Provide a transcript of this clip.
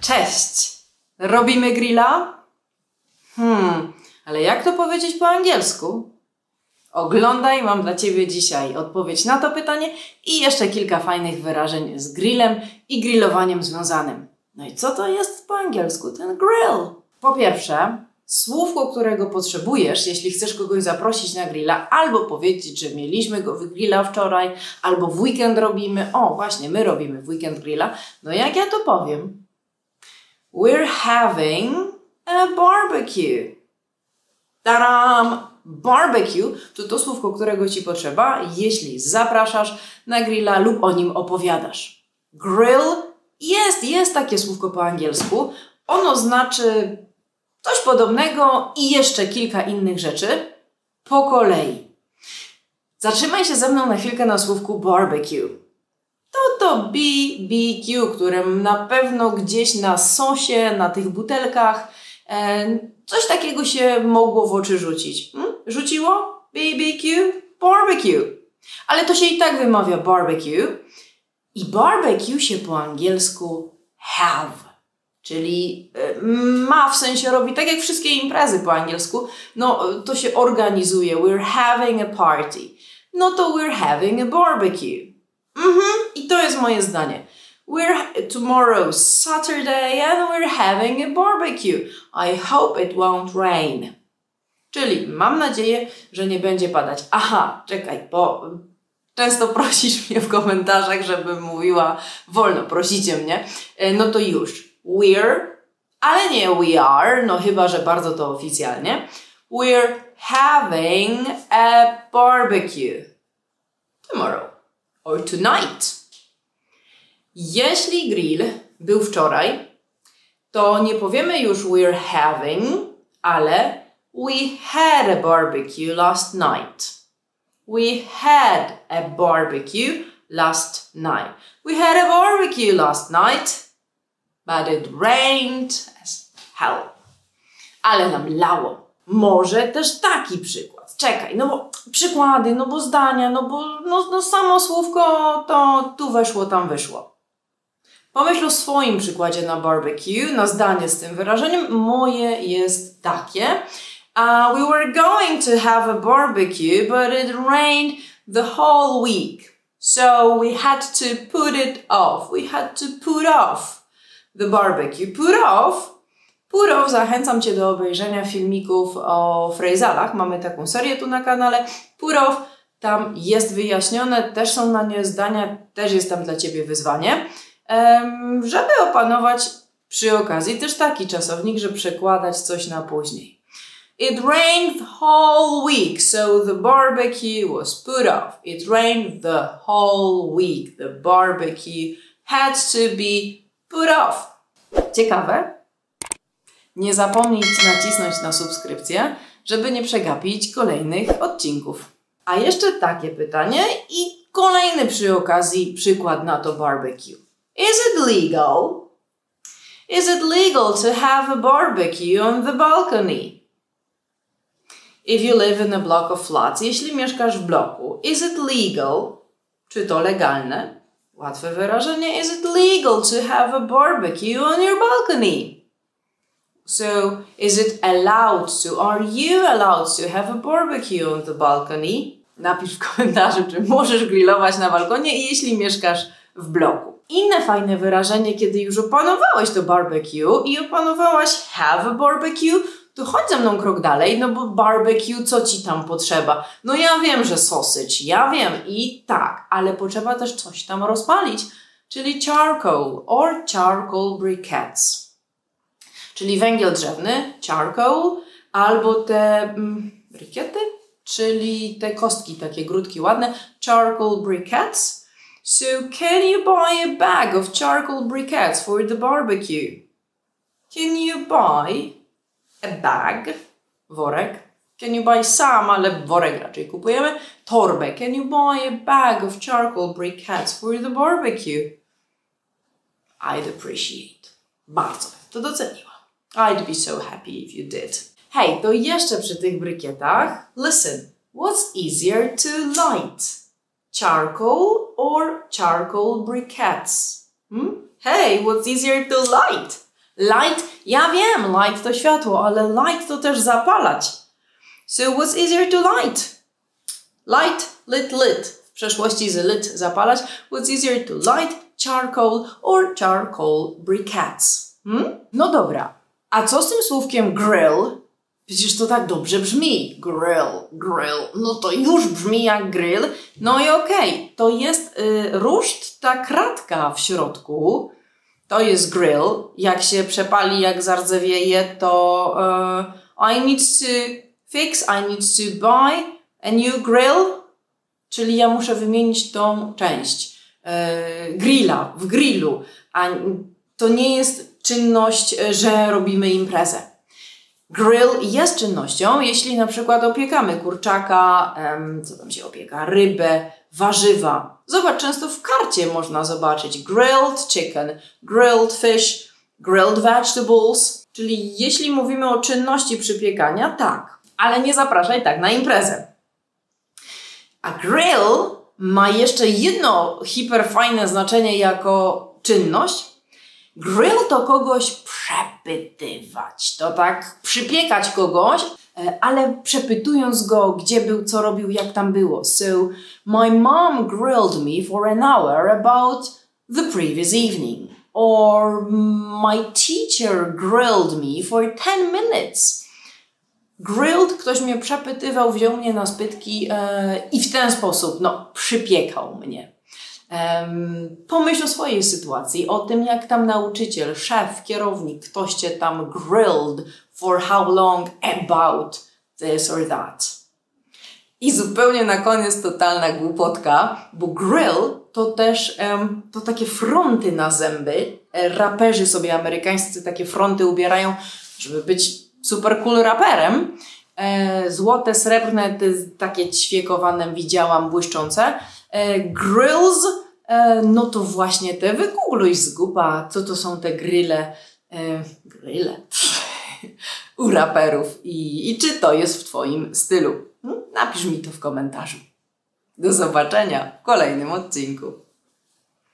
Cześć! Robimy grilla? Ale jak to powiedzieć po angielsku? Oglądaj, mam dla Ciebie dzisiaj odpowiedź na to pytanie i jeszcze kilka fajnych wyrażeń z grillem i grillowaniem związanym. No i co to jest po angielsku ten grill? Po pierwsze, słówko, którego potrzebujesz, jeśli chcesz kogoś zaprosić na grilla, albo powiedzieć, że mieliśmy go w grilla wczoraj, albo w weekend robimy. O, właśnie, my robimy w weekend grilla. No jak ja to powiem? We're having a barbecue. Tadam! Barbecue to słówko, którego Ci potrzeba, jeśli zapraszasz na grilla lub o nim opowiadasz. Grill jest takie słówko po angielsku. Ono znaczy coś podobnego i jeszcze kilka innych rzeczy po kolei. Zatrzymaj się ze mną na chwilkę na słówku barbecue. To BBQ, które na pewno gdzieś na sosie, na tych butelkach coś takiego się mogło w oczy rzucić. Rzuciło? BBQ? Barbecue. Ale to się i tak wymawia barbecue. I barbecue się po angielsku have. Czyli ma, w sensie robi, tak jak wszystkie imprezy po angielsku, no to się organizuje. We're having a party. No to we're having a barbecue. I to jest moje zdanie. Tomorrow's Saturday and we're having a barbecue. I hope it won't rain. Czyli mam nadzieję, że nie będzie padać. Aha, czekaj, bo często prosisz mnie w komentarzach, żebym mówiła wolno, prosicie mnie. No to już. We're, ale nie we are, no chyba, że bardzo to oficjalnie. We're having a barbecue. Tomorrow. Or tonight. Jeśli grill był wczoraj, to nie powiemy już we're having, ale we had a barbecue last night. We had a barbecue last night. We had a barbecue last night, but it rained as hell. Ale nam lało. Może też taki przykład. Czekaj, no bo przykłady, no bo zdania, no bo samo słówko to tu weszło, tam wyszło. Pomyśl o swoim przykładzie na barbecue, na zdanie z tym wyrażeniem. Moje jest takie. We were going to have a barbecue, but it rained the whole week. So we had to put it off. We had to put off the barbecue. Put off, zachęcam Cię do obejrzenia filmików o frejzalach. Mamy taką serię tu na kanale. Put off, tam jest wyjaśnione, też są na nie zdania, też jest tam dla Ciebie wyzwanie. Żeby opanować przy okazji też taki czasownik, że przekładać coś na później. It rained the whole week, so the barbecue was put off. It rained the whole week. The barbecue had to be put off. Ciekawe? Nie zapomnij nacisnąć na subskrypcję, żeby nie przegapić kolejnych odcinków. A jeszcze takie pytanie i kolejny przy okazji przykład na to barbecue. Is it legal? Is it legal to have a barbecue on the balcony? If you live in a block of flats, jeśli mieszkasz w bloku, is it legal? Czy to legalne? Łatwe wyrażenie. Is it legal to have a barbecue on your balcony? So, is it allowed to? Are you allowed to have a barbecue on the balcony? Napisz w komentarzu, czy możesz grillować na balkonie, jeśli mieszkasz w bloku. Inne fajne wyrażenie, kiedy już opanowałeś to barbecue i opanowałaś have a barbecue, to chodź ze mną krok dalej, no bo barbecue, co Ci tam potrzeba? No ja wiem, że sausage, ja wiem i tak, ale potrzeba też coś tam rozpalić, czyli charcoal or charcoal briquettes. Czyli węgiel drzewny, charcoal, albo te brikiety, czyli te kostki, takie grudki ładne, charcoal briquettes. So, can you buy a bag of charcoal briquettes for the barbecue? Can you buy a bag? Worek. Can you buy some, ale worek raczej kupujemy. Torbę. Can you buy a bag of charcoal briquettes for the barbecue? I'd appreciate. Bardzo bym to doceniła. I'd be so happy if you did. Hej, to jeszcze przy tych brykietach. Listen, what's easier to light? Charcoal or charcoal briquettes? Hey, what's easier to light? Light, ja wiem, light to światło, ale light to też zapalać. So what's easier to light? Light, lit. W przeszłości z lit zapalać. What's easier to light? Charcoal or charcoal briquettes. No dobra, a co z tym słówkiem grill? Przecież to tak dobrze brzmi. Grill. No to już brzmi jak grill. No i okej, to jest ruszt, ta kratka w środku. To jest grill. Jak się przepali, jak zardzewieje, to I need to fix, I need to buy a new grill. Czyli ja muszę wymienić tą część grilla, w grillu. A to nie jest czynność, że robimy imprezę. Grill jest czynnością, jeśli na przykład opiekamy kurczaka, co tam się opieka, rybę, warzywa. Zobacz, często w karcie można zobaczyć grilled chicken, grilled fish, grilled vegetables. Czyli jeśli mówimy o czynności przypiekania, tak, ale nie zapraszaj tak na imprezę. A grill ma jeszcze jedno hiperfajne znaczenie jako czynność. Grill to kogoś przepytywać, to tak przypiekać kogoś, ale przepytując go, gdzie był, co robił, jak tam było. So, my mom grilled me for an hour about the previous evening. Or my teacher grilled me for 10 minutes. Grilled, ktoś mnie przepytywał, wziął mnie na spytki i w ten sposób, przypiekał mnie. Pomyśl o swojej sytuacji, o tym, jak tam nauczyciel, szef, kierownik, ktoś cię tam grilled for how long about this or that. I zupełnie na koniec totalna głupotka, bo grill to też to takie fronty na zęby. Raperzy sobie amerykańscy takie fronty ubierają, żeby być super cool raperem. Złote, srebrne, takie ćwiekowane widziałam, błyszczące. Grills, no to właśnie te, wygoogluj zguba, co to są te grille, u raperów i czy to jest w twoim stylu. Napisz mi to w komentarzu. Do zobaczenia w kolejnym odcinku.